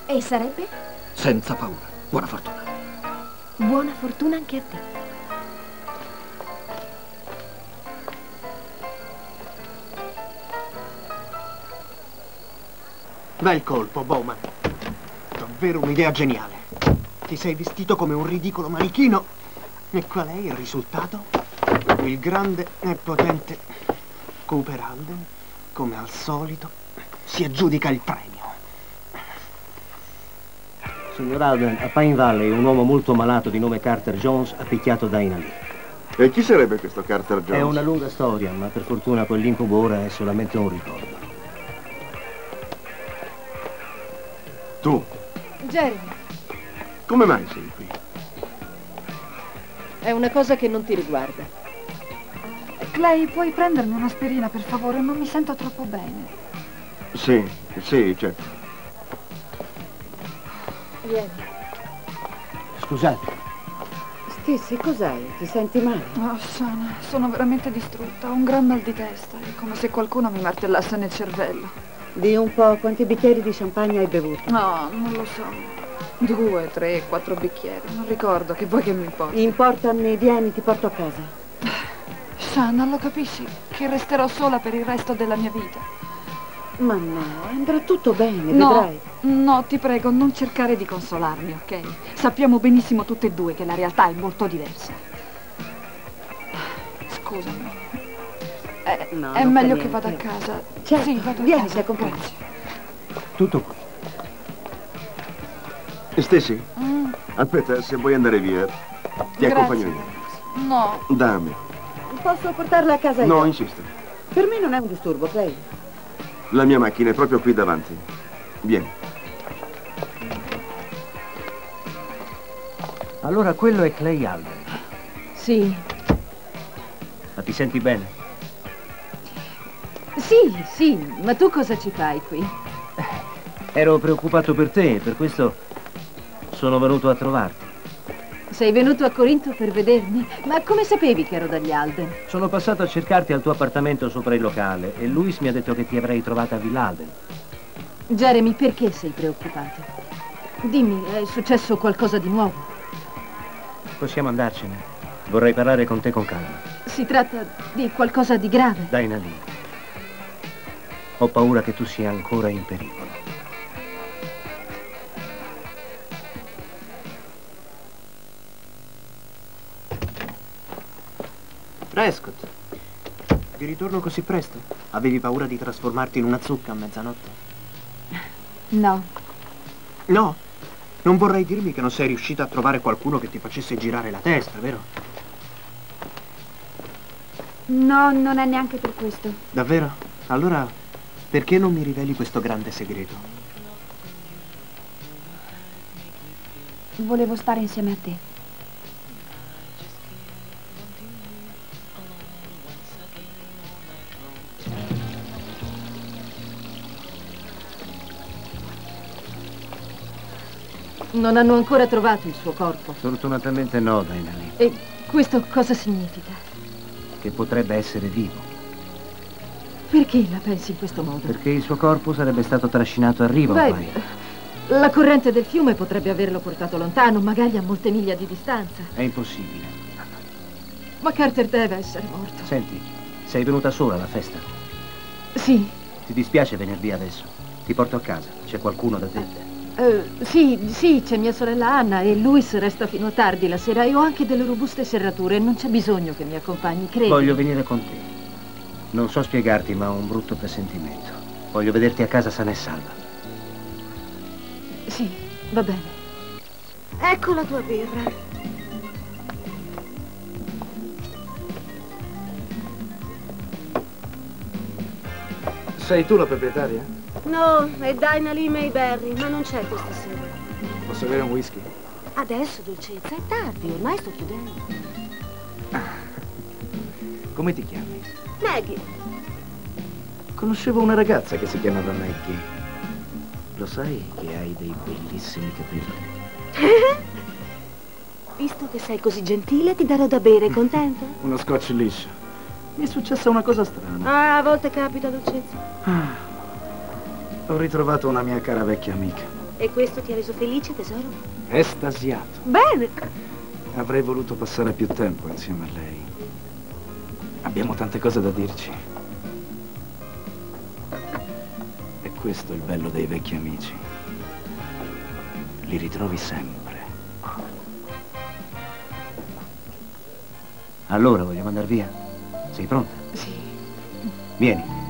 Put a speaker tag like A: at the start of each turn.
A: E sarebbe?
B: Senza paura. Buona fortuna.
A: Buona fortuna anche a te.
C: Bel colpo, Bowman. Davvero un'idea geniale. Ti sei vestito come un ridicolo manichino. E qual è il risultato? Il grande e potente Cooper Alden, come al solito, si aggiudica il premio.
D: Signor Alden, a Pine Valley un uomo molto malato di nome Carter Jones ha picchiato Dinah Lee.
E: E chi sarebbe questo Carter Jones?
D: È una lunga storia, ma per fortuna quell'incubo ora è solamente un ricordo.
E: Tu?
F: Jeremy,
E: Come mai sei qui?
F: è una cosa che non ti riguarda.
G: Clay, puoi prendermi un'aspirina, per favore? Non mi sento troppo bene.
E: Sì, certo.
F: Vieni.
D: Scusate.
F: Stessi, cos'hai? Ti senti male?
G: Oh, Sana, sono veramente distrutta. Ho un gran mal di testa. È come se qualcuno mi martellasse nel cervello.
F: Di un po', quanti bicchieri di champagne hai bevuto?
G: No, non lo so. 2, 3, 4 bicchieri. Non ricordo, che vuoi che mi importi?
F: Importa a me, vieni, ti porto a casa.
G: Sana, lo capisci? Che resterò sola per il resto della mia vita.
F: Ma no, andrà tutto bene,
G: No,
F: vedrai.
G: no, ti prego, non cercare di consolarmi, ok? Sappiamo benissimo tutte e due che la realtà è molto diversa. Scusami.
F: No,
G: È
F: non
G: meglio
F: fa
G: che vada a
F: niente.
G: casa.
F: Certo,
G: Sì, vado a
F: vieni,
G: casa.
F: ti accompagno.
G: Grazie.
D: Tutto qui.
E: Stessi? Aspetta, se vuoi andare via, ti accompagno io.
G: No.
E: Dammi.
F: Posso portarla a casa io?
E: No, insisto.
F: Per me non è un disturbo, Clay.
E: La mia macchina è proprio qui davanti. Vieni.
D: Allora quello è Clay Alden.
F: Sì.
D: Ma ti senti bene?
F: Sì, ma tu cosa ci fai qui?
D: Ero preoccupato per te e per questo sono venuto a trovarti.
F: Sei venuto a Corinto per vedermi? Ma come sapevi che ero dagli Alden?
D: Sono passato a cercarti al tuo appartamento sopra il locale e Louis mi ha detto che ti avrei trovata a Villa Alden.
F: Jeremy, perché sei preoccupato? Dimmi, è successo qualcosa di nuovo?
D: Possiamo andarcene. Vorrei parlare con te con calma.
F: Si tratta di qualcosa di grave?
D: Dinah Lee. Ho paura che tu sia ancora in pericolo.
C: Prescott, di ritorno così presto? Avevi paura di trasformarti in una zucca a mezzanotte?
G: No.
C: No, non vorrei dirmi che non sei riuscita a trovare qualcuno che ti facesse girare la testa, vero?
G: No, non è neanche per questo.
C: Davvero? Allora, perché non mi riveli questo grande segreto?
G: Volevo stare insieme a te.
F: Non hanno ancora trovato il suo corpo.
D: Fortunatamente no, Dinah Lee.
F: E questo cosa significa?
D: Che potrebbe essere vivo.
F: Perché la pensi in questo modo?
D: Perché il suo corpo sarebbe stato trascinato a riva ormai.
F: La corrente del fiume potrebbe averlo portato lontano, magari a molte miglia di distanza.
D: È impossibile.
F: Ma Carter deve essere morto.
D: Senti, sei venuta sola alla festa?
F: Sì,
D: Ti dispiace venire via adesso? Ti porto a casa. C'è qualcuno da te?
F: sì, c'è mia sorella Anna e Louis resta fino a tardi la sera e ho anche delle robuste serrature. Non c'è bisogno che mi accompagni, credi.
D: Voglio venire con te. Non so spiegarti, ma ho un brutto presentimento. Voglio vederti a casa sana e salva.
F: Sì, va bene.
A: Ecco la tua birra.
B: Sei tu la proprietaria?
A: No, è Dinah Lee Mayberry, ma non c'è questa sera.
B: Posso avere un whisky?
A: Adesso, dolcezza, è tardi, ormai sto chiudendo.
B: Come ti chiami?
A: Maggie,
B: Conoscevo una ragazza che si chiamava Maggie. Lo sai che hai dei bellissimi capelli?
A: visto che sei così gentile, ti darò da bere, contenta?
B: Uno scotch liscio. Mi è successa una cosa strana.
A: Ah, a volte capita, dolcezza.
B: Ho ritrovato una mia cara vecchia amica.
A: E questo ti ha reso felice, tesoro?
B: Estasiato.
A: Bene.
B: Avrei voluto passare più tempo insieme a lei. Abbiamo tante cose da dirci. E questo è il bello dei vecchi amici. Li ritrovi sempre.
D: Allora, vogliamo andare via? Sei pronta?
F: Sì.
D: Vieni.